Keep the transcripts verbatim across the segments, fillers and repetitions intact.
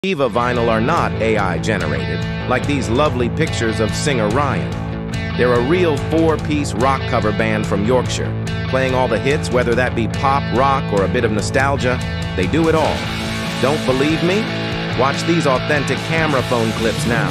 Viva Vinyl are not A I generated, like these lovely pictures of singer Ryan. They're a real four-piece rock cover band from Yorkshire, playing all the hits, whether that be pop, rock, or a bit of nostalgia. They do it all. Don't believe me? Watch these authentic camera phone clips now.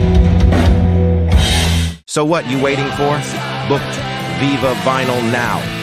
So what you waiting for? Book Viva Vinyl now.